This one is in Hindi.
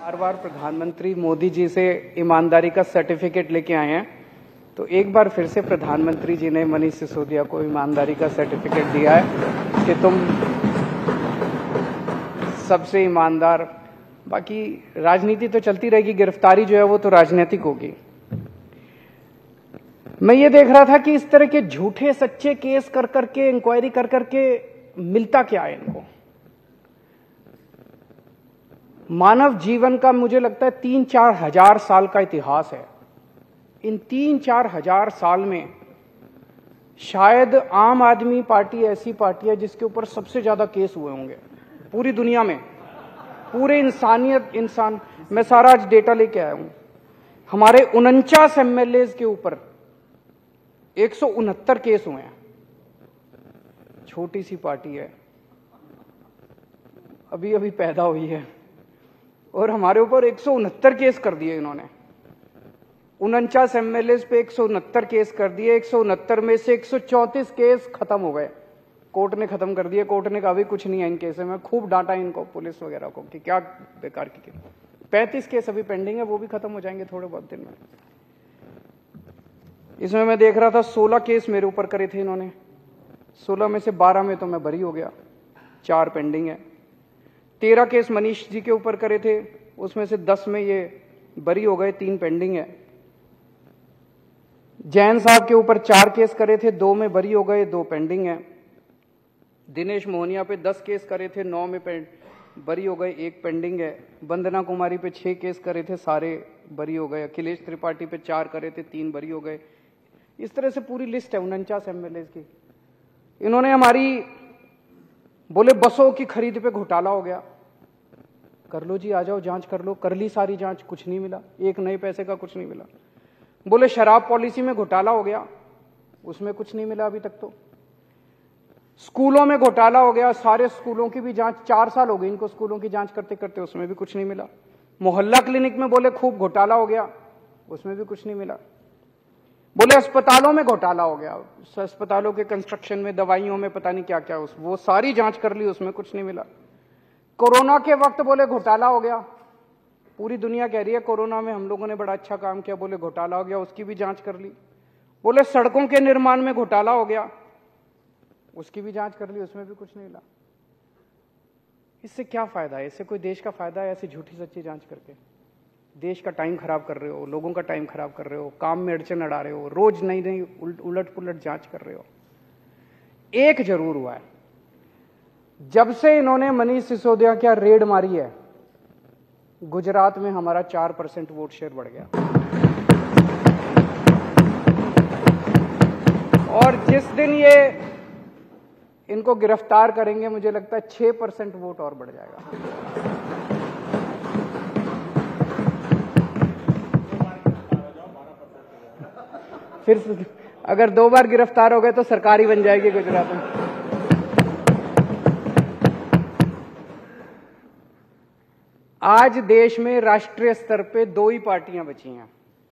बार बार प्रधानमंत्री मोदी जी से ईमानदारी का सर्टिफिकेट लेके आए हैं, तो एक बार फिर से प्रधानमंत्री जी ने मनीष सिसोदिया को ईमानदारी का सर्टिफिकेट दिया है कि तुम सबसे ईमानदार। बाकी राजनीति तो चलती रहेगी, गिरफ्तारी जो है वो तो राजनीतिक होगी। मैं ये देख रहा था कि इस तरह के झूठे सच्चे केस कर करके, इंक्वायरी कर करके मिलता क्या है इनको। मानव जीवन का मुझे लगता है 3-4 हजार साल का इतिहास है। इन 3-4 हजार साल में शायद आम आदमी पार्टी ऐसी पार्टी है जिसके ऊपर सबसे ज्यादा केस हुए होंगे पूरी दुनिया में, पूरे इंसान। मैं सारा आज डेटा लेके आया हूं। हमारे 49 MLAs के ऊपर 169 केस हुए हैं। छोटी सी पार्टी है, अभी अभी पैदा हुई है, और हमारे ऊपर 169 केस कर दिए इन्होंने। 49 MLAs पे 169 केस कर दिए। 169 में से 134 केस खत्म हो गए, कोर्ट ने खत्म कर दिए। कोर्ट ने कहा भी कुछ नहीं है इन केस में। खूब डांटा इनको, पुलिस वगैरह को, कि क्या बेकार की। 35 केस अभी पेंडिंग है, वो भी खत्म हो जाएंगे थोड़े बहुत दिन में। इसमें मैं देख रहा था 16 केस मेरे ऊपर करे थे इन्होंने। 16 में से 12 में तो मैं बरी हो गया, 4 पेंडिंग है। 13 केस मनीष जी के ऊपर करे थे, उसमें से 10 में ये बरी हो गए, 3 पेंडिंग है। जैन साहब के ऊपर 4 केस करे थे, 2 में बरी हो गए, 2 पेंडिंग है। दिनेश मोहनिया पे 10 केस करे थे, 9 में बरी हो गए, 1 पेंडिंग है। वंदना कुमारी पे 6 केस करे थे, सारे बरी हो गए। अखिलेश त्रिपाठी पे 4 करे थे, 3 बरी हो गए। इस तरह से पूरी लिस्ट है 49 MLAs की। इन्होंने हमारी बोले बसों की खरीद पे घोटाला हो गया, कर लो जी, आ जाओ जांच कर लो। कर ली सारी जांच, कुछ नहीं मिला, एक नए पैसे का कुछ नहीं मिला। बोले शराब पॉलिसी में घोटाला हो गया, उसमें कुछ नहीं मिला अभी तक। तो स्कूलों में घोटाला हो गया, सारे स्कूलों की भी जांच, 4 साल हो गए इनको स्कूलों की जांच करते करते, उसमें भी कुछ नहीं मिला। मोहल्ला क्लिनिक में बोले खूब घोटाला हो गया, उसमें भी कुछ नहीं मिला। बोले अस्पतालों में घोटाला हो गया, अस्पतालों के कंस्ट्रक्शन में, दवाइयों में, पता नहीं क्या क्या, वो सारी जांच कर ली, उसमें कुछ नहीं मिला। कोरोना के वक्त बोले घोटाला हो गया, पूरी दुनिया कह रही है कोरोना में हम लोगों ने बड़ा अच्छा काम किया, बोले घोटाला हो गया, उसकी भी जांच कर ली। बोले सड़कों के निर्माण में घोटाला हो गया, उसकी भी जांच कर ली, उसमें भी कुछ नहीं मिला। इससे क्या फायदा है? इससे कोई देश का फायदा है ऐसी झूठी सच्ची जांच करके? देश का टाइम खराब कर रहे हो, लोगों का टाइम खराब कर रहे हो, काम में अड़चन अड़ा रहे हो, रोज नई नई उलट पुलट जांच कर रहे हो। एक जरूर हुआ है, जब से इन्होंने मनीष सिसोदिया क्या रेड मारी है, गुजरात में हमारा 4% वोट शेयर बढ़ गया। और जिस दिन ये इनको गिरफ्तार करेंगे, मुझे लगता है 6% वोट और बढ़ जाएगा। फिर अगर 2 बार गिरफ्तार हो गए तो सरकार ही बन जाएगी गुजरात में। आज देश में राष्ट्रीय स्तर पे 2 ही पार्टियां बची हैं,